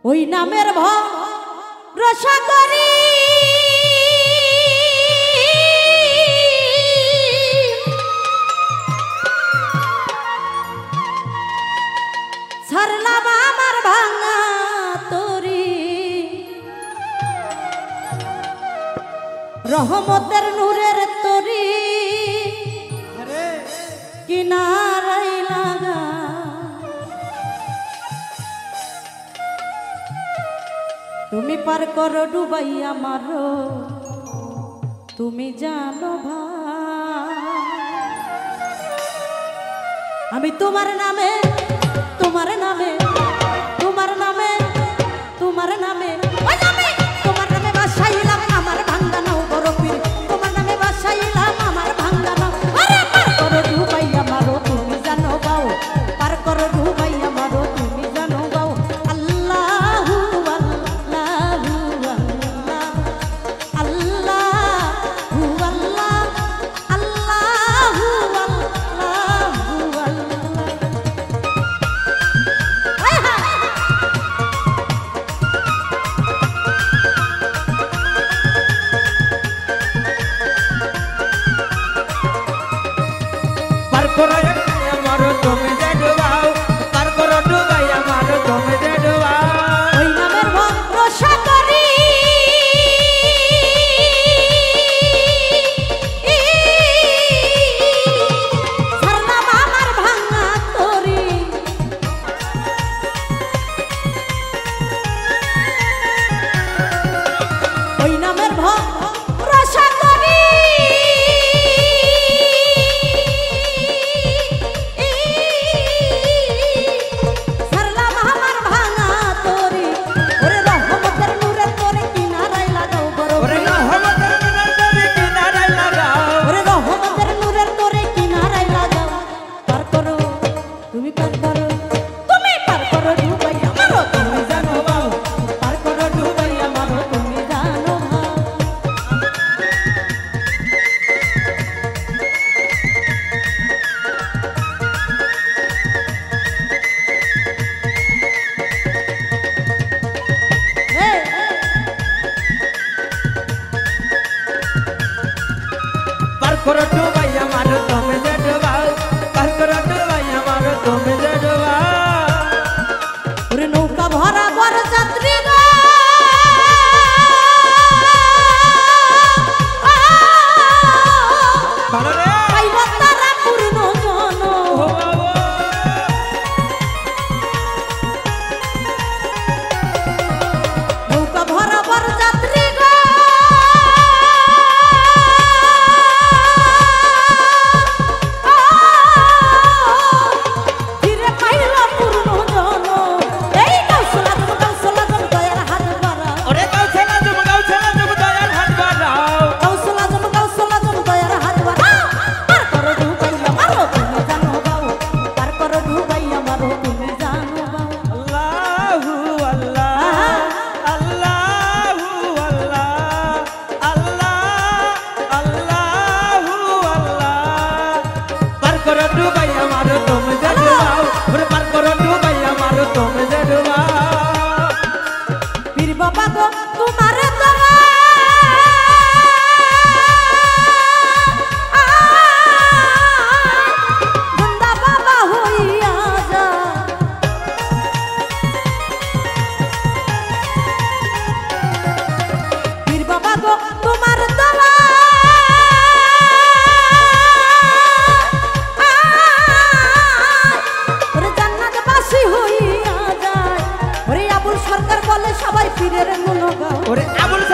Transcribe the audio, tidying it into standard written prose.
ওই নামের ভরসা করি ছাড়লাম আমার ভাঙা তরি রহমতের নূরের তরি কিনারাই লাগা তুমি পার করো ডুবাইয়া মারো তুমি জানো ভাই আমি তোমার নামে তোমার নামে তোমার নামে তোমার নামে তোমার নামে বাসাইলাম আমার ভাঙ্গা নাও বড় পীর তোমার নামে বাসাইলাম আমার ভাঙ্গা নাও আরে পার করো ডুবাইয়া মারো তুমি জানো বাও পার করো ডুবাইয়া মারো তুমি জানো বাও আল্লাহু আল্লাহু আল্লাহু আল্লাহ আল্লাহু নৌকা ভরা বড় যাত্রী সরকার বলে সবাই পীরের গুণ গাও।